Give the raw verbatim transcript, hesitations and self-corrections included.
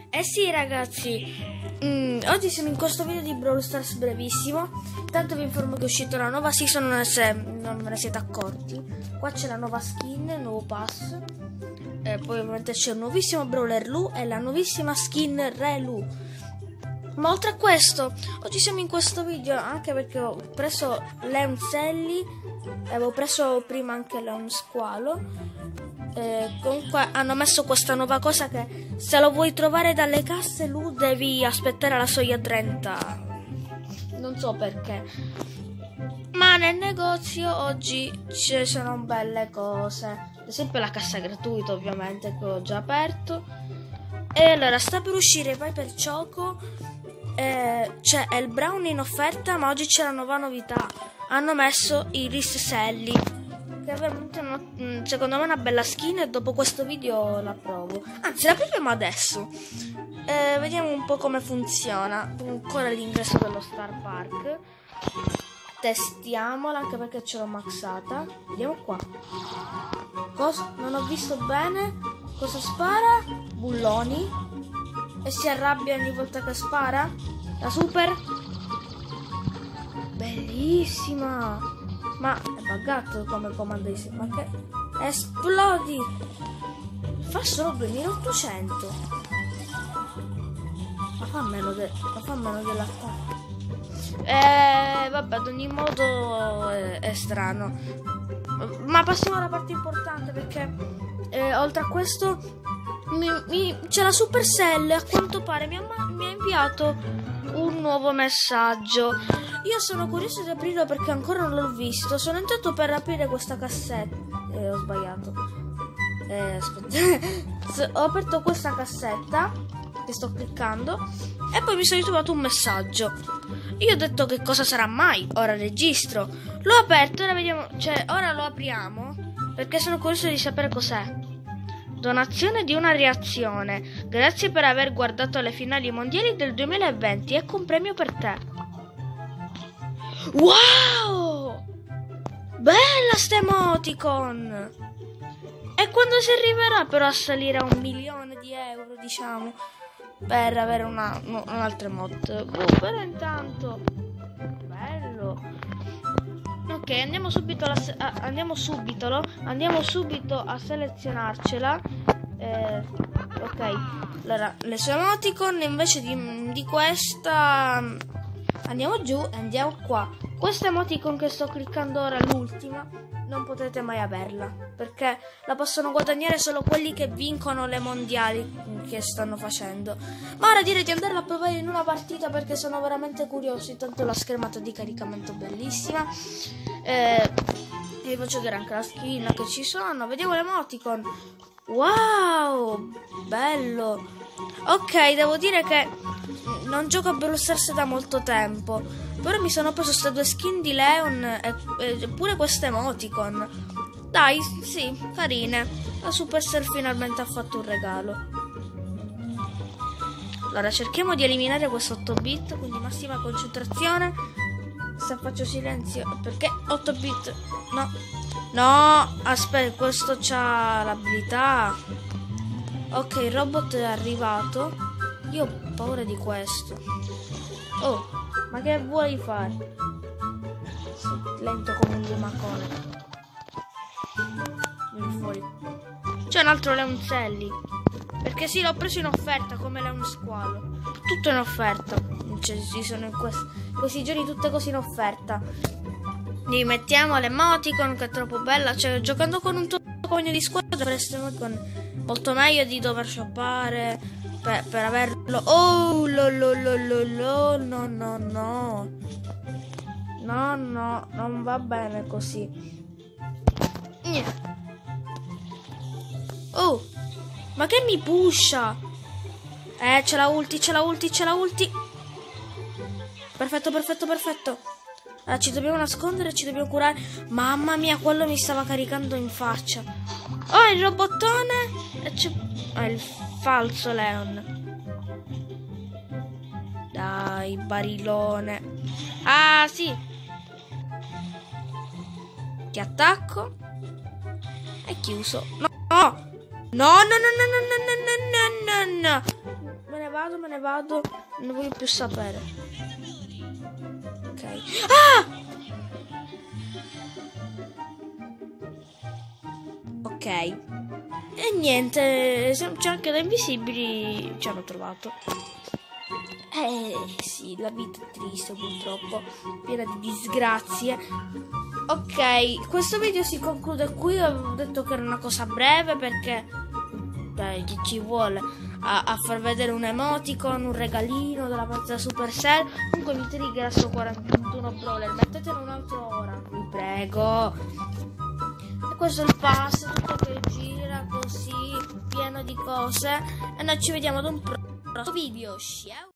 Eh sì ragazzi, mm, oggi siamo in questo video di Brawl Stars brevissimo. Tanto vi informo che è uscita una nuova season se non ve ne siete accorti. Qua c'è la nuova skin, il nuovo pass, e poi ovviamente c'è un nuovissimo Brawler Lu e la nuovissima skin Re Lu. Ma oltre a questo, oggi siamo in questo video anche perché ho preso Leon Sally, avevo preso prima anche Leon Squalo. Eh, comunque hanno messo questa nuova cosa che se lo vuoi trovare dalle casse Lu devi aspettare la soglia trenta, non so perché, ma nel negozio oggi ci sono belle cose, ad esempio la cassa gratuita ovviamente che ho già aperto. E allora sta per uscire Piper Choco, eh, c'è il Brown in offerta, ma oggi c'è la nuova novità, hanno messo Iris Sally, che è veramente una, secondo me una bella skin e dopo questo video la provo, anzi la proviamo adesso. Eh, vediamo un po' come funziona. Ancora l'ingresso dello Star Park, testiamola anche perché ce l'ho maxata. Vediamo qua cosa, non ho visto bene cosa spara. Bulloni, e si arrabbia ogni volta che spara. La super bellissima. Ma è buggato come comando, ma che esplodi! Fa solo duemilaottocento. Ma fa meno, de... ma fa meno dell'attacco. Eh, vabbè, ad ogni modo è, è strano. Ma passiamo alla parte importante perché eh, oltre a questo mi, mi, c'è la Supercell. A quanto pare mi ha, mi ha inviato un nuovo messaggio. Io sono curioso di aprirlo perché ancora non l'ho visto. Sono entrato per aprire questa cassetta e eh, ho sbagliato. Eh, aspetta. Ho aperto questa cassetta che sto cliccando e poi mi sono ritrovato un messaggio. Io ho detto che cosa sarà mai. Ora registro. L'ho aperto, ora vediamo. Cioè, ora lo apriamo perché sono curioso di sapere cos'è. Donazione di una reazione. Grazie per aver guardato le finali mondiali del duemilaventi. Ecco un premio per te. Wow! Bella sta emoticon! E quando si arriverà però a salire a un milione di euro, diciamo, per avere una, un'altra emote? Boh, però intanto bello. Ok, andiamo subito alla, a, andiamo subito andiamo subito a selezionarcela. Eh, ok, allora le sue emoticon invece di, di questa. Andiamo giù e andiamo qua. Questa emoticon che sto cliccando ora, l'ultima, non potete mai averla perché la possono guadagnare solo quelli che vincono le mondiali che stanno facendo. Ma ora direi di andarla a provare in una partita perché sono veramente curioso. Intanto la schermata di caricamento bellissima. Eh, vi faccio vedere anche la skin che ci sono. Vediamo le emoticon. Wow, bello. Ok, devo dire che non gioco a Brawl Stars da molto tempo, però mi sono preso queste due skin di Leon e, e pure queste emoticon. Dai, sì, carine. La Supercell finalmente ha fatto un regalo. Allora, cerchiamo di eliminare questo otto bit, quindi massima concentrazione. Se faccio silenzio, perché otto bit? No, no, aspetta, questo c'ha l'abilità. Ok, il robot è arrivato. Io ho paura di questo. Oh, ma che vuoi fare? Lento come un lumacone. Vieni fuori. C'è un altro Leon Sally. Perché sì, l'ho preso in offerta come Leon Squalo. Tutto in offerta. Cioè, ci sono in questi, questi giorni tutte cose in offerta. Gli mettiamo l'emoticon che è troppo bella. Cioè, giocando con un tuo compagno di squadra dovreste emoticon molto meglio di dover shoppare Per, per averlo. Oh, lo, lo, lo, lo, lo, no, no, no. No, no, non va bene così. Oh, ma che mi pusha? Eh, c'è la ulti, c'è la ulti, c'è la ulti. Perfetto, perfetto, perfetto. Allora, ci dobbiamo nascondere, ci dobbiamo curare. Mamma mia, quello mi stava caricando in faccia. Oh, il robottone. E c'è... Ah, il falso Leon. Dai, barilone. Ah, sì. Ti attacco. È chiuso. No, no. No, no, no, no, no, no, no, no, no, no. Me ne vado, me ne vado. Non ne voglio più sapere. Ok. Ah! Ok. E niente, c'è anche da invisibili. Ci hanno trovato. Eh sì, la vita è triste purtroppo, piena di disgrazie. Ok, questo video si conclude qui. Avevo detto che era una cosa breve perché beh, chi ci vuole a, a far vedere un emoticon, un regalino della parte da Supercell. Comunque mi trigger sto quarantuno brawler, mettetelo un'altra ora, vi prego. E questo è il pass, tutto che gira così, pieno di cose. E noi ci vediamo ad un prossimo video. Ciao!